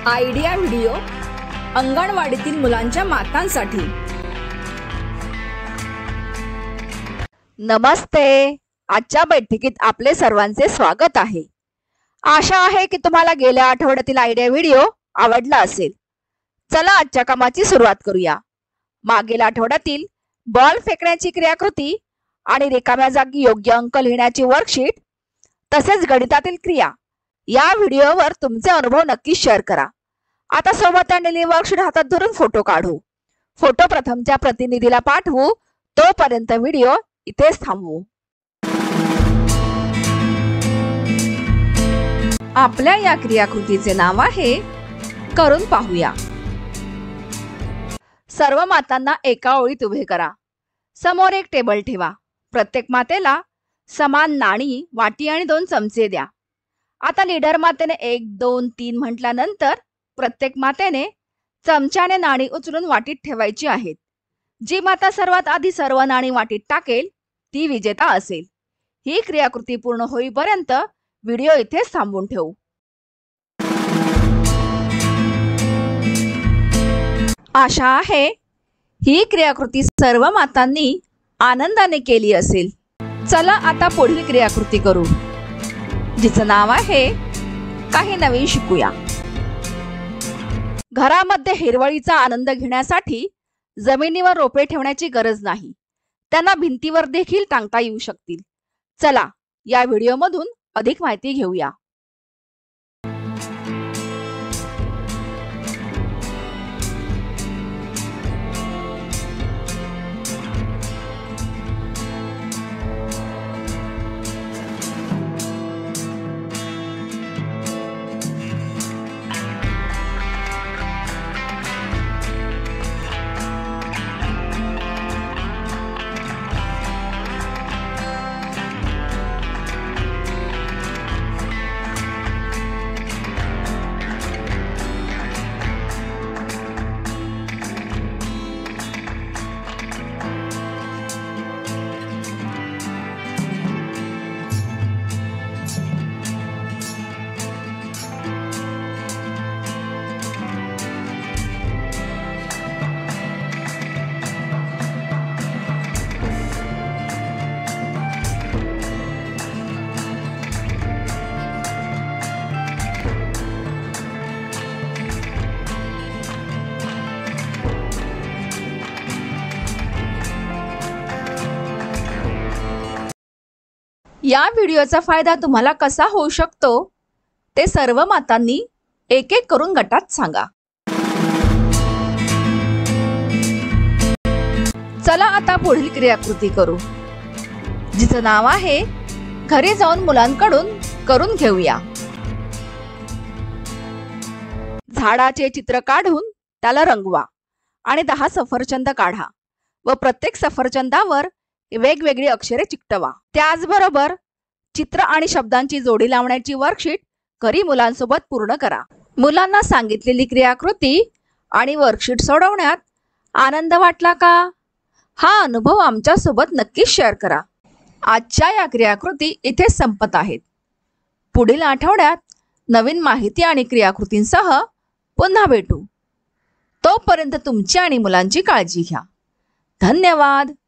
Idea video अंगणवाडीतील मुलांच्या मातांसाठी। नमस्ते। आजच्या बैठकीत आपले सर्वांचे स्वागत आहे। आशा आहे की तुम्हाला गेल्या आठवड्यातील आयडिया व्हिडिओ आवडला असेल। चला आजच्या कामाची सुरुवात करूया। मागील आठवड्यातील बॉल फेकण्याची क्रियाकृती आणि रिकाम्या जागी योग्य अंक लिहिण्याची वर्कशीट तसेच गणितातील क्रिया या व्हिडिओवर तुमचे अनुभव नक्की शेअर करा। आता सोबत आणलेली वर्कशीट हातात धरून फोटो काढू। फोटो प्रथमच्या प्रतिनिधीला पाठवू, तोपर्यंत व्हिडिओ इथेच थांबवू। आपल्या या क्रियाकृतीचे नाव आहे करून पाहूया। सर्व मातांना एका ओळीत उभे करा। समोर एक टेबल ठेवा। प्रत्येक मातेला समान नाणी, वाटी आणि 2 चमचे द्या। आता लीडर मातेने 1 2 3 म्हटल्यानंतर प्रत्येक मातेने चमच्याने नाणी उचलून वाटीत ठेवायची आहेत। जी माता सर्वात आधी सर्व नाणी वाटीत टाकेल ती विजेता असेल। ही क्रियाकृती पूर्ण होईपर्यंत व्हिडिओ इथेच थांबवून ठेवू। आशा आहे ही क्रियाकृती सर्व मातांनी आनंदाने केली असेल। चला आता पुढील क्रियाकृती करू, जिचं नाव आहे काही नवीन शिकूया। घरामध्ये हिरवळीचा आनंद घेण्यासाठी जमिनीवर रोपे ठेवण्याची गरज नाही, त्यांना भिंतीवर देखील टांगता येऊ शकतील। चला या व्हिडिओमधून अधिक माहिती घेऊया। या व्हिडिओचा फायदा तुम्हाला कसा होऊ शकतो ते सर्व मातांनी एक एक करून गटात सांगा। चला आता पुढील क्रियाकृती करू, जिचं नाव आहे घरी जाऊन मुलांकडून करून घेऊया। झाडाचे चित्र काढून त्याला रंगवा आणि 10 सफरचंद काढा व प्रत्येक सफरचंदावर वेगवेगळी अक्षरे चिकटवा। त्याचबरोबर चित्र आणि शब्दांची जोडी लावण्याची वर्कशीट घरी मुलांसोबत पूर्ण करा। मुलांना सांगितलेली क्रियाकृती आणि वर्कशीट सोडवण्यात आनंद वाटला का? हा अनुभव आमच्या सोबत नक्की शेअर करा। आजच्या या क्रियाकृती इथे संपत आहेत। पुढील आठवड्यात नवीन माहिती आणि क्रियाकृतींसह पुन्हा भेटू। तोपर्यंत तुमची आणि मुलांची काळजी घ्या। धन्यवाद।